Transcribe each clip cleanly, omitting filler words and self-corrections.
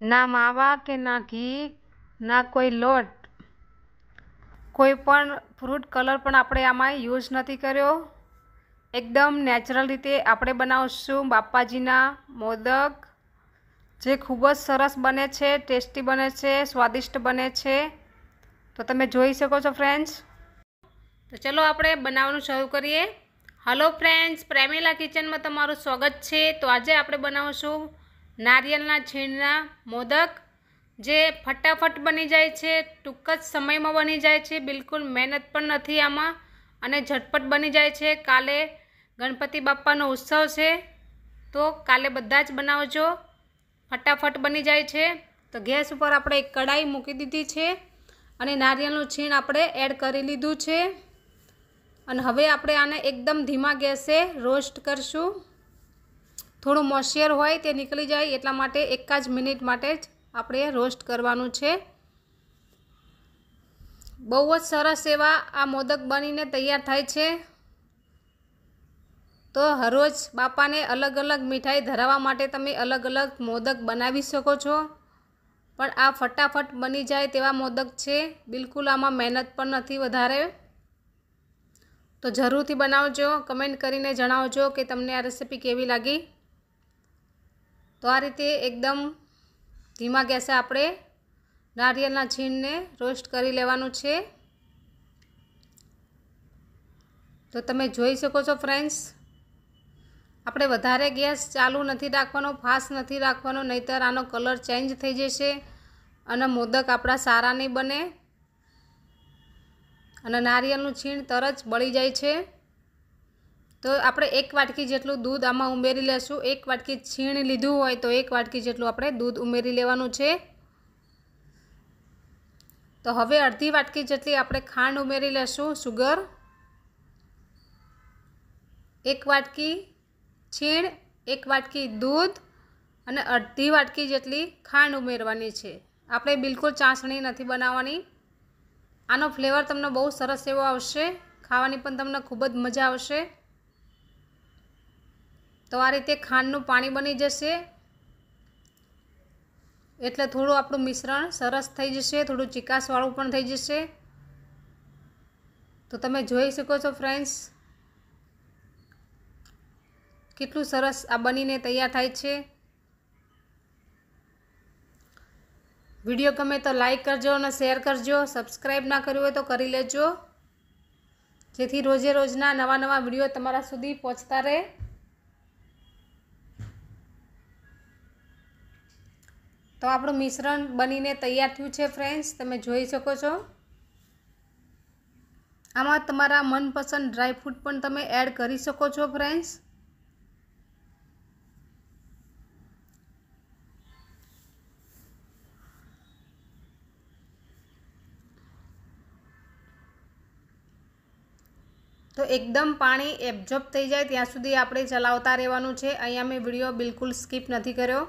ના માવા કે ના ઘી, ના કોઈ લોટ, કોઈ પણ ફ્રૂટ કલર પણ આપણે આમાં યુઝ નથી કર્યો. એકદમ નેચરલ રીતે આપણે બનાવશું બાપાજીના મોદક, જે ખૂબ જ સરસ બને છે, ટેસ્ટી બને છે, સ્વાદિષ્ટ બને છે. તો તમે જોઈ શકો છો ફ્રેન્ડ્સ. તો ચલો આપણે બનાવવાનું શરૂ કરીએ. હલો ફ્રેન્ડ્સ, પ્રેમિલા કિચનમાં તમારું સ્વાગત છે. તો આજે આપણે બનાવશું નારિયેળના છીણના મોદક, જે ફટાફટ બની જાય છે, ટૂંક જ સમયમાં બની જાય છે, બિલકુલ મહેનત પણ નથી આમાં અને ઝટપટ બની જાય છે. કાલે ગણપતિ બાપ્પાનો ઉત્સવ છે, તો કાલે બધા જ બનાવજો, ફટાફટ બની જાય છે. તો ગેસ ઉપર આપણે એક કઢાઈ મૂકી દીધી છે અને નારિયેળનું છીણ આપણે એડ કરી લીધું છે. અને હવે આપણે આને એકદમ ધીમા ગેસે રોસ્ટ કરશું. થોડું મોઇશ્ચર હોય તે નીકળી જાય એટલા માટે 1 જ મિનિટ માટે જ આપણે રોસ્ટ કરવાનું છે. બહુ જ સરસ એવા આ મોદક બનીને તૈયાર થાય છે. તો હરરોજ બાપાને અલગ અલગ મીઠાઈ ધરાવવા માટે તમે અલગ અલગ મોદક બનાવી શકો છો, પણ આ ફટાફટ બની જાય તેવા મોદક છે. બિલકુલ આમાં મહેનત પણ નથી વધારે. તો જરૂરથી બનાવજો, કમેન્ટ કરીને જણાવજો કે તમને આ રેસીપી કેવી લાગી. તો આ રીતે એકદમ ધીમા ગેસે આપણે નારિયેળના છીણને રોસ્ટ કરી લેવાનું છે. તો તમે જોઈ શકો છો ફ્રેન્ડ્સ, આપણે વધારે ગેસ ચાલુ નથી રાખવાનો, ફાસ્ટ નથી રાખવાનો, નહીંતર આનો કલર ચેન્જ થઈ જશે અને મોદક આપણા સારા નહીં બને અને નારિયેળનું છીણ તરત બળી જાય છે. તો આપણે 1 વાટકી જેટલું દૂધ આમાં ઉમેરી લેશું. 1 વાટકી છીણ લીધું હોય તો 1 વાટકી જેટલું આપણે દૂધ ઉમેરી લેવાનું છે. તો હવે અડધી વાટકી જેટલી આપણે ખાંડ ઉમેરી લેશું, સુગર. 1 વાટકી છીણ, 1 વાટકી દૂધ અને અડધી વાટકી જેટલી ખાંડ ઉમેરવાની છે. આપણે બિલકુલ ચાસણી નથી બનાવવાની. આનો ફ્લેવર તમને બહુ સરસ એવો આવશે, ખાવાની પણ તમને ખૂબ જ મજા આવશે. તો આ રીતે ખાંડનું પાણી બની જશે એટલે થોડું આપણું મિશ્રણ સરસ થઈ જશે, થોડું ચીકાશવાળું પણ થઈ જશે. તો તમે જોઈ શકો છો ફ્રેન્ડ્સ, કેટલું સરસ આ બનીને તૈયાર થાય છે. વિડીયો ગમે તો લાઈક કરજો અને શેર કરજો. સબસ્ક્રાઈબ ના કર્યું હોય તો કરી લેજો, જેથી રોજે રોજના નવા વિડીયો તમારા સુધી પહોંચતા રહે. તો આપણું મિશ્રણ બનીને તૈયાર થયું છે ફ્રેન્ડ્સ, તમે જોઈ શકો છો. આમાં તમારા મનપસંદ ડ્રાયફ્રૂટ પણ તમે એડ કરી શકો છો ફ્રેન્ડ્સ. તો એકદમ પાણી એબ્ઝોર્બ થઈ જાય ત્યાં સુધી આપણે ચલાવતા રહેવાનું છે. અહીંયા મેં વિડીયો બિલકુલ સ્કીપ નથી કર્યો.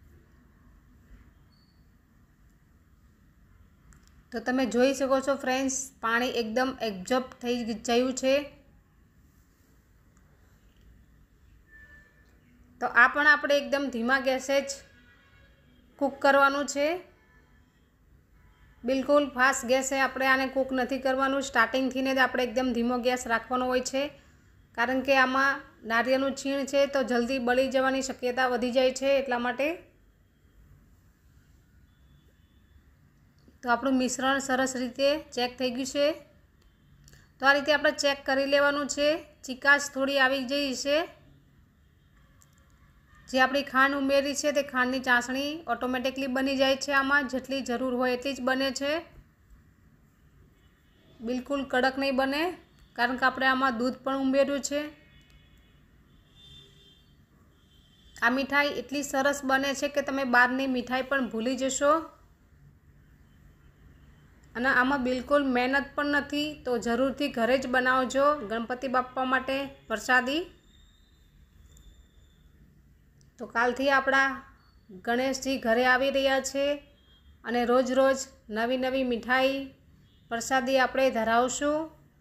તો તમે જોઈ શકો છો ફ્રેન્ડ્સ, પાણી એકદમ એબ્ઝોર્બ થઈ ગયું છે. તો આ પણ આપણે એકદમ ધીમા ગેસે જ કૂક કરવાનું છે. બિલકુલ ફાસ્ટ ગેસે આપણે આને કૂક નથી કરવાનું. સ્ટાર્ટિંગથી જ આપણે એકદમ ધીમો ગેસ રાખવાનો હોય છે, કારણ કે આમાં નારિયેળનું છીણ છે તો જલ્દી બળી જવાની શક્યતા વધી જાય છે, એટલા માટે. તો આપણું મિશ્રણ સરસ રીતે ચેક થઈ ગયું છે. તો આ રીતે આપણે ચેક કરી લેવાનું છે. ચીકાશ થોડી આવી ગઈ છે. જે આપણી ખાંડ ઉમેરી છે તે ખાંડની ચાસણી ઓટોમેટિકલી બની જાય છે. આમાં જેટલી જરૂર હોય એટલી જ બને છે, બિલકુલ કડક નહીં બને, કારણ કે આપણે આમાં દૂધ પણ ઉમેર્યું છે. આ મીઠાઈ એટલી સરસ બને છે કે તમે બહારની મીઠાઈ પણ ભૂલી જશો. અને આમાં બિલકુલ મહેનત પણ નથી. તો જરૂરથી ઘરે જ બનાવજો ગણપતિ બાપ્પા માટે પ્રસાદી. તો કાલથી આપણા ગણેશજી ઘરે આવી રહ્યા છે અને રોજ રોજ નવી મીઠાઈ પ્રસાદી આપણે ધરાવશું.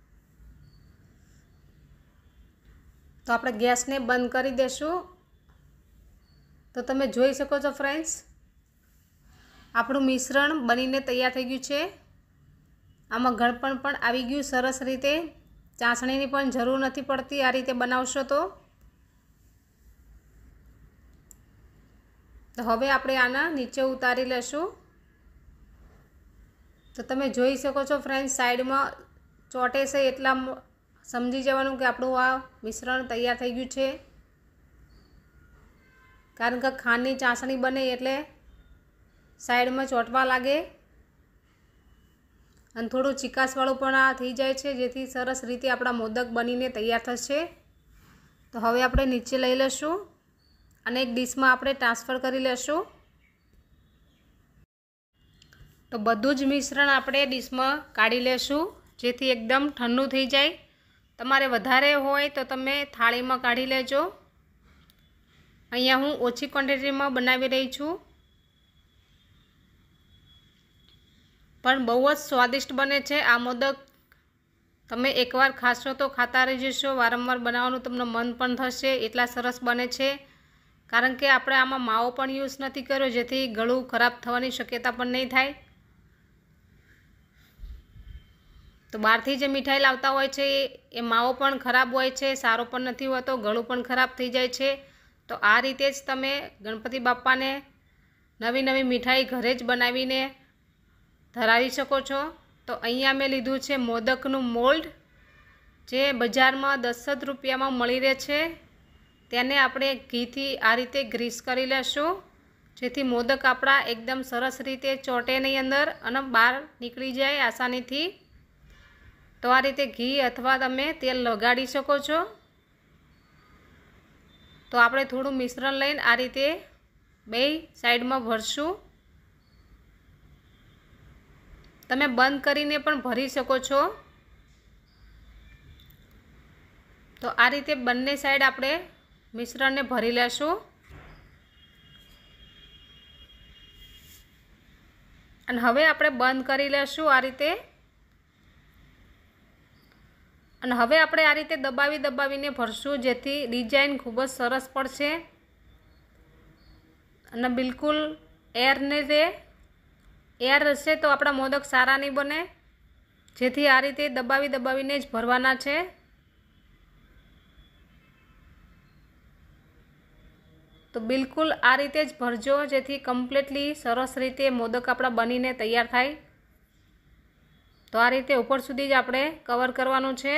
તો આપણે ગેસને બંધ કરી દેશું. તો તમે જોઈ શકો છો ફ્રેન્ડ્સ, આપણું મિશ્રણ બનીને તૈયાર થઈ ગયું છે। આમાં ગળપણ પણ આવી ગયું સરસ રીતે। ચાસણીની પણ જરૂર નથી પડતી આ રીતે બનાવશો તો। તો હવે આપણે આના નીચે ઉતારી લેશું। તો તમે જોઈ શકો છો ફ્રેન્ડ્સ, સાઈડમાં ચોટે છે એટલા સમજી જવાનું કે આપણું આ મિશ્રણ તૈયાર થઈ ગયું છે। કારણ કે ખાંડની ચાસણી બને એટલે સાઈડમાં ચોંટવા લાગે અને થોડું ચીકાશવાળું પણ આ થઈ જાય છે, જેથી સરસ રીતે આપણા મોદક બનીને તૈયાર થશે। તો હવે આપણે નીચે લઈ લઈશું અને એક ડીશમાં આપણે ટ્રાન્સફર કરી લેશું। તો બધું જ મિશ્રણ આપણે ડીશમાં કાઢી લેશું, જેથી એકદમ ઠંડુ થઈ જાય। તમારે વધારે હોય તો તમે થાળીમાં કાઢી લેજો। અહીંયા હું ઓછી ક્વોન્ટિટીમાં બનાવી રહી છું, પણ બહુ જ સ્વાદિષ્ટ બને છે આ મોદક। તમે એકવાર ખાશો તો ખાતા રહી જશો, વારંવાર બનાવવાનું તમને મન પણ થશે, એટલા સરસ બને છે। કારણ કે આપણે આમાં માવો પણ યુઝ નથી કર્યો, જેથી ગળું ખરાબ થવાની શક્યતા પણ નહીં થાય। તો બહારથી જે મીઠાઈ લાવતા હોય છે એ માવો પણ ખરાબ હોય છે, સારો પણ નથી હોતો, ગળું પણ ખરાબ થઈ જાય છે। તો આ રીતે જ તમે ગણપતિ બાપ્પાને નવી નવી મીઠાઈ ઘરે જ બનાવીને ધરાવી શકો છો। તો અહીંયા મેં લીધું છે મોદકનું મોલ્ડ, જે બજારમાં 10 જ રૂપિયામાં મળી રહે છે। તેને આપણે ઘીથી આ રીતે ગ્રીસ કરી લેશું, જેથી મોદક આપણા એકદમ સરસ રીતે ચોંટે નહીં અંદર અને બહાર નીકળી જાય આસાનીથી। તો આ રીતે ઘી અથવા તમે તેલ લગાડી શકો છો। તો આપણે થોડું મિશ્રણ લઈને આ રીતે બે સાઈડમાં ભરશું। તમે બંધ કરીને પણ ભરી શકો છો। તો આ રીતે બંને સાઈડ આપણે મિશ્રણને ભરી લેશું અને હવે આપણે બંધ કરી લેશું આ રીતે। અને હવે આપણે આ રીતે દબાવીને ભરશું, જેથી ડિઝાઇન ખૂબ જ સરસ પડશે અને બિલકુલ એર નહીં રહે। એર હશે તો આપણા મોદક સારા નહીં બને, જેથી આ રીતે દબાવીને જ ભરવાના છે। તો બિલકુલ આ રીતે જ ભરજો, જેથી કમ્પ્લીટલી સરસ રીતે મોદક આપણા બનીને તૈયાર થાય। તો આ રીતે ઉપર સુધી જ આપણે કવર કરવાનું છે।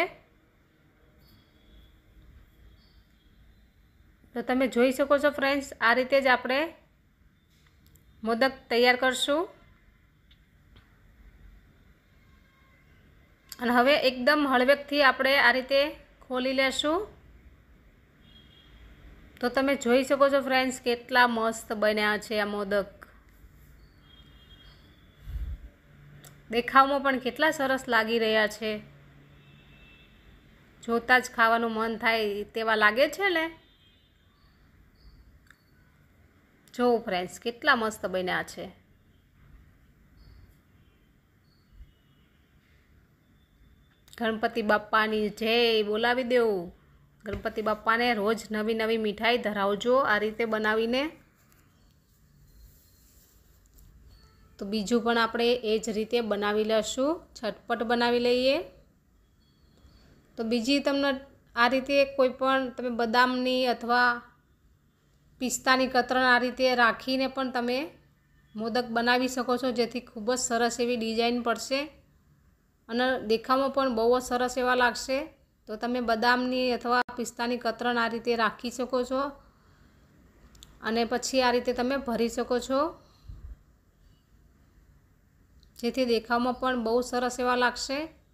તો તમે જોઈ શકો છો ફ્રેન્ડ્સ, આ રીતે જ આપણે મોદક તૈયાર કરશું। અને હવે એકદમ હળવેકથી આપણે આ રીતે ખોલી લેશું। તો તમે જોઈ શકો છો ફ્રેન્ડ્સ, કેટલા મસ્ત બન્યા છે આ મોદક। દેખાવમાં પણ કેટલા સરસ લાગી રહ્યા છે, જોતાં જ ખાવાનું મન થાય તેવા લાગે છે ને। જો ફ્રેન્ડ્સ, કેટલા મસ્ત બન્યા છે। ગણપતિ બાપ્પાની જય બોલાવી દેવું। ગણપતિ બાપ્પાને રોજ નવી નવી મીઠાઈ ધરાવજો આ રીતે બનાવીને। તો બીજું પણ આપણે એ જ રીતે બનાવી લઈશું, ઝટપટ બનાવી લઈએ। તો બીજી તમને આ રીતે કોઈ પણ તમે બદામની અથવા પિસ્તાની કતરણ આ રીતે રાખીને પણ તમે મોદક બનાવી શકો છો, જેથી ખૂબ જ સરસ એવી ડિઝાઇન પડશે અને દેખાવમાં પણ બહુ જ સરસ એવા લાગશે। તો તમે બદામની અથવા પિસ્તાની કતરણ આ રીતે રાખી શકો છો અને પછી આ રીતે તમે ભરી શકો છો, જેથી દેખાવમાં પણ બહુ સરસ એવા લાગશે।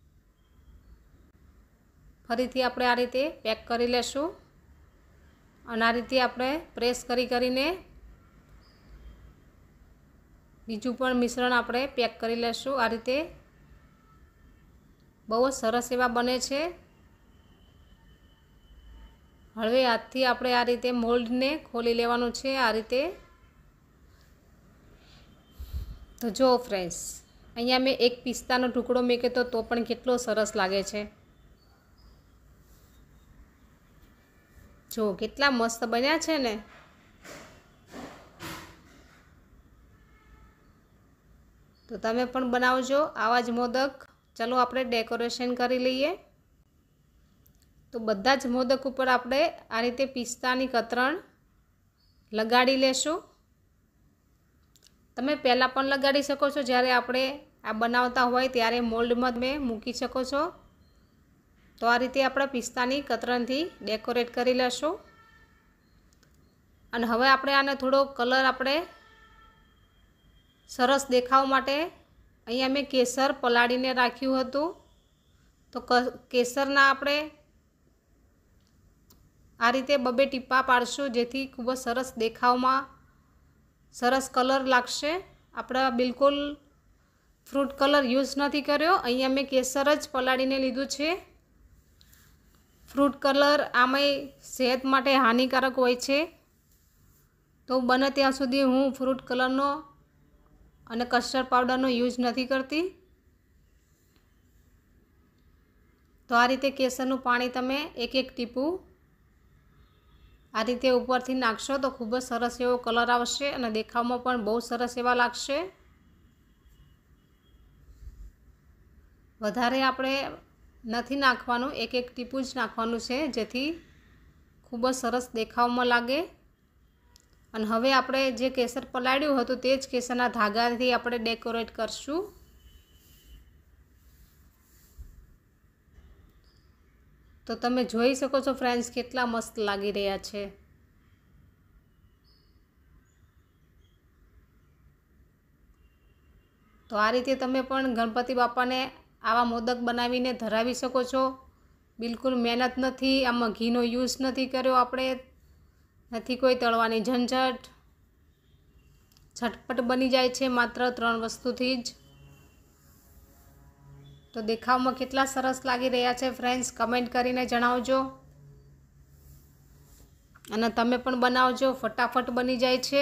ફરીથી આપણે આ રીતે પેક કરી લેશું અને આ રીતે આપણે પ્રેસ કરીને બીજું પણ મિશ્રણ આપણે પેક કરી લેશું। આ રીતે બહુ જ સરસ એવા બને છે। હવે હાથથી આપણે આ રીતે મોલ્ડને ખોલી લેવાનું છે આ રીતે। તો જો ફ્રેન્ડ્સ, અહીંયા મેં એક પિસ્તાનો ટુકડો મૂક્યો તો પણ કેટલો સરસ લાગે છે। જો કેટલા મસ્ત બન્યા છે ને। તો તમે પણ બનાવજો આવા જ મોદક। ચલો આપણે ડેકોરેશન કરી લઈએ। તો બધા જ મોદક ઉપર આપણે આ રીતે પિસ્તાની કતરણ લગાડી લેશું। તમે પહેલાં પણ લગાડી શકો છો, જ્યારે આપણે આ બનાવતા હોય ત્યારે મોલ્ડમાં તમે મૂકી શકો છો। તો આ રીતે આપણે પિસ્તાની કતરણથી ડેકોરેટ કરી લેશું। અને હવે આપણે આને થોડો કલર આપણે સરસ દેખાવા માટે અહીંયા મેં કેસર પલાળીને રાખ્યું હતું। તો કેસરના આપણે આ રીતે બબે ટીપા પાડશું, જેથી ખૂબ જ સરસ દેખાવમાં સરસ કલર લાગશે। આપણે બિલકુલ ફ્રૂટ કલર યુઝ નથી કર્યો, અહીંયા મેં કેસર જ પલાળીને લીધું છે। ફ્રૂટ કલર આમાંય સેહત માટે હાનિકારક હોય છે, તો બને ત્યાં સુધી હું ફ્રૂટ કલરનો અને કસ્ટર્ડ પાવડરનો યુઝ નથી કરતી। તો આ રીતે કેસરનું પાણી તમે એક એક ટીપું આ રીતે ઉપરથી નાખશો તો ખૂબ જ સરસ એવો કલર આવશે અને દેખાવમાં પણ બહુ સરસ એવા લાગશે। વધારે આપણે નથી નાખવાનું, એક એક ટીપું જ નાખવાનું છે, જેથી ખૂબ જ સરસ દેખાવમાં લાગે। અને હવે આપણે જે કેસર પલાળ્યું હતું તે જ કેસરના ધાગાથી આપણે ડેકોરેટ કરશું। તો તમે જોઈ શકો છો ફ્રેન્ડ્સ, કેટલા મસ્ત લાગી રહ્યા છે। તો આ રીતે તમે પણ ગણપતિ બાપાને આવા મોદક બનાવીને ધરાવી શકો છો। બિલકુલ મહેનત નથી, આમાં ઘીનો યુઝ નથી કર્યો આપણે, નથી કોઈ તળવાની ઝંઝટ, ઝટપટ બની જાય છે માત્ર 3 વસ્તુથી જ। તો દેખાવમાં કેટલા સરસ લાગી રહ્યા છે ફ્રેન્ડ્સ, કમેન્ટ કરીને જણાવજો। અને તમે પણ બનાવજો, ફટાફટ બની જાય છે।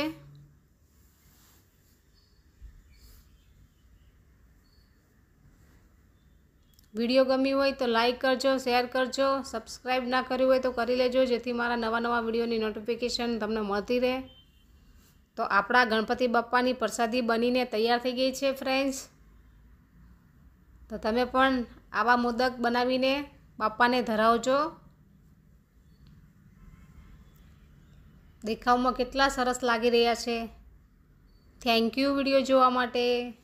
વિડીયો ગમ્યું હોય તો લાઈક કરજો, શેર કરજો, સબસ્ક્રાઈબ ના કર્યું હોય તો કરી લેજો, જેથી મારા નવા વિડીયોની નોટિફિકેશન તમને મળતી રહે। તો આપણા ગણપતિ બાપ્પાની પ્રસાદી બનીને તૈયાર થઈ ગઈ છે ફ્રેન્ડ્સ। તો તમે પણ આવા મોદક બનાવીને બાપ્પાને ધરાવજો। દેખાવમાં કેટલા સરસ લાગી રહ્યા છે। થેન્ક યુ વિડીયો જોવા માટે।